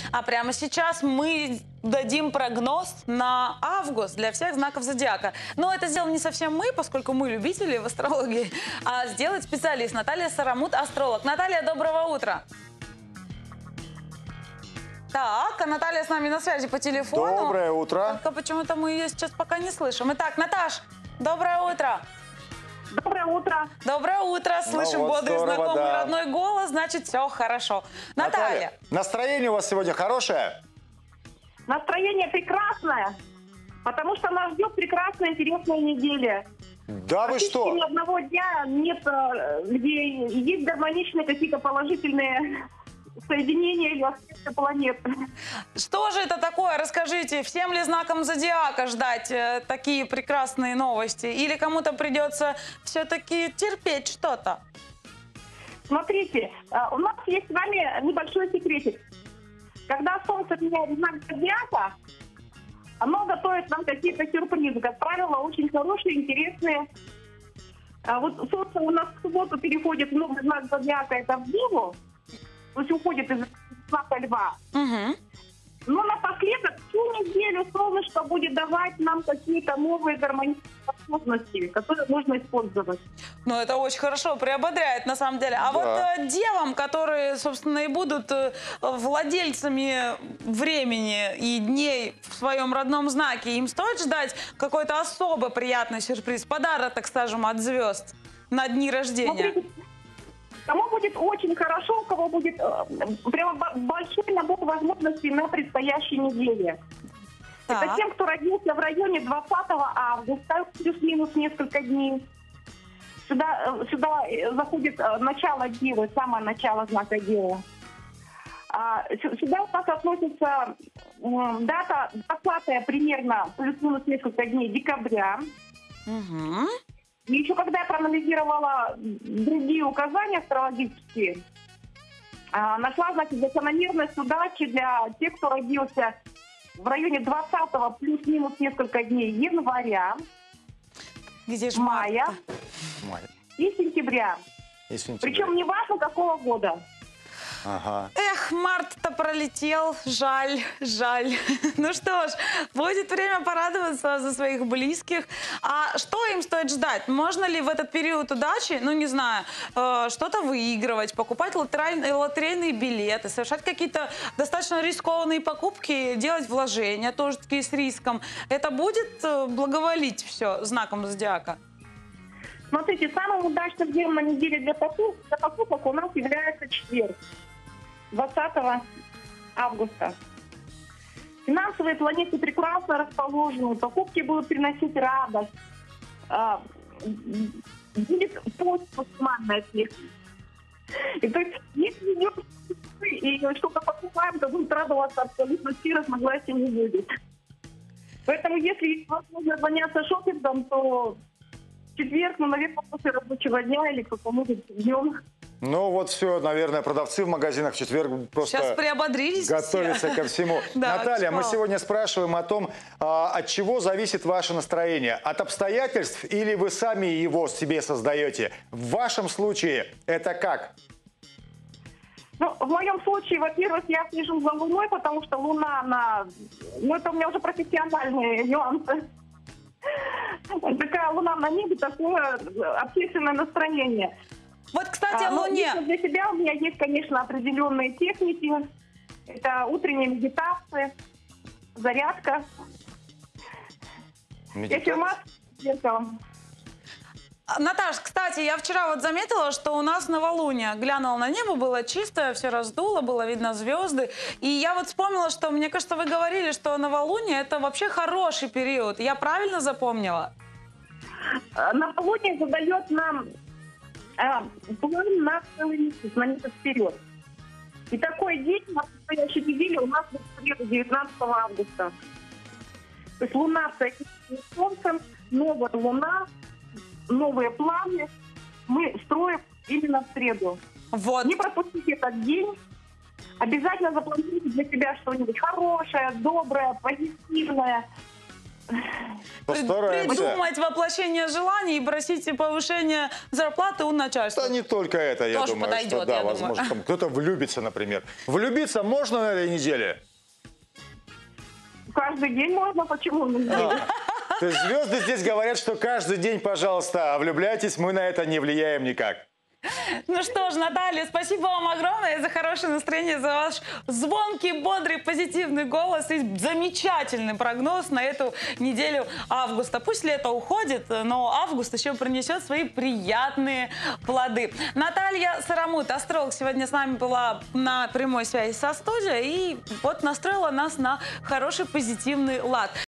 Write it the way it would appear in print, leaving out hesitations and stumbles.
А прямо сейчас мы дадим прогноз на август для всех знаков зодиака. Но это сделаем не совсем мы, поскольку мы любители в астрологии, а сделает специалист Наталья Сарамут, астролог. Наталья, доброго утра. Так, а Наталья с нами на связи по телефону. Доброе утро. Только почему-то мы ее сейчас пока не слышим. Итак, Наташ, доброе утро. Доброе утро. Доброе утро. Слышим вот бодрый, здорово, знакомый, да. родной голос, значит, все хорошо. Наталья. Настроение у вас сегодня хорошее? Настроение прекрасное, потому что нас ждет прекрасная, интересная неделя. Да вы Практически что? ни одного дня нет, где есть гармоничные какие-то положительные соединения или аспекты планет. Что же это такое? Расскажите, всем ли знаком зодиака ждать такие прекрасные новости? Или кому-то придется все-таки терпеть что-то? Смотрите, у нас есть с вами небольшой секретик. Когда Солнце меняет знак зодиака, оно готовит нам какие-то сюрпризы. Как правило, очень хорошие, интересные. Вот Солнце у нас в субботу переходит в новый знак зодиака, это в Деву, то есть уходит из знака Льва. Угу. Но напоследок всю неделю солнышко будет давать нам какие-то новые гармоничные способности, которые можно использовать. Ну, это очень хорошо, приободряет на самом деле. А Да. вот девам, которые, собственно, и будут владельцами времени и дней в своем родном знаке, им стоит ждать какой-то особо приятный сюрприз, подарок, так скажем, от звезд на дни рождения? Смотрите, кому будет очень хорошо, у кого будет прямо большой набор возможностей на предстоящей неделе. Так. Это тем, кто родился в районе 20 августа, плюс-минус несколько дней. Сюда заходит начало Девы, самое начало знака Девы. Сюда у нас относится дата 20 примерно, плюс-минус несколько дней декабря. Угу. И еще когда я проанализировала другие указания астрологические, нашла, значит, закономерность удачи для тех, кто родился в районе 20-го плюс-минус несколько дней января, Где же мая и сентября. Причем не важно какого года. Ага. Эх, март-то пролетел, жаль, жаль. Ну что ж, будет время порадоваться за своих близких. А что им стоит ждать? Можно ли в этот период удачи, ну не знаю, что-то выигрывать, покупать лотерейные билеты, совершать какие-то достаточно рискованные покупки, делать вложения, тоже такие с риском? Это будет благоволить все знаком зодиака? Смотрите, самым удачным днем на неделе для покупок у нас является четверг, 20 августа. Финансовые планеты прекрасно расположены, покупки будут приносить радость, будет пост максимальный от них. И то есть, если идем и что-то покупаем, то будут радоваться абсолютно все, разногласий не будет. Поэтому, если есть возможность заняться шопингом, то в четверг, наверное, после рабочего дня или какому-нибудь днем. Ну вот все, наверное, продавцы в магазинах в четверг просто Сейчас приободрились готовятся все. ко всему. Да, Наталья, мы что? сегодня спрашиваем о том, от чего зависит ваше настроение. От обстоятельств или вы сами его себе создаете? В вашем случае это как? Ну, в моем случае, во-первых, я слежу за Луной, потому что Луна, ну, это у меня уже профессиональные нюансы. Такая Луна на небе, такое общественное настроение. Вот, кстати, о Но Луне. лично для себя у меня есть, конечно, определенные техники. Это утренняя медитация, зарядка, аффирмация с зеркалом. Наташ, кстати, я вчера вот заметила, что у нас новолуние. Глянула на небо, было чистое, все раздуло, было видно звезды. И я вот вспомнила, что, мне кажется, вы говорили, что новолуние – это вообще хороший период. Я правильно запомнила? Новолуние задает нам план на целый месяц, на месяц вперед. И такой день на предстоящей неделе у нас будет в среду, 19 августа. То есть Луна соединена с Солнцем, новая Луна, новые планы мы строим именно в среду. Вот. Не пропустите этот день. Обязательно запланируйте для себя что-нибудь хорошее, доброе, позитивное. Постараемся. Придумать воплощение желаний и просить повышения зарплаты у начальства. Да не только это, я Тоже думаю, подойдет, что да, я думаю. возможно, там кто-то влюбится, например. Влюбиться можно на этой неделе? Каждый день можно, почему нельзя? То есть звезды здесь говорят, что каждый день, пожалуйста, влюбляйтесь, мы на это не влияем никак. Ну что ж, Наталья, спасибо вам огромное за хорошее настроение, за ваш звонкий, бодрый, позитивный голос и замечательный прогноз на эту неделю августа. Пусть лето уходит, но август еще принесет свои приятные плоды. Наталья Сарамут, астролог, сегодня с нами была на прямой связи со студией и вот настроила нас на хороший позитивный лад.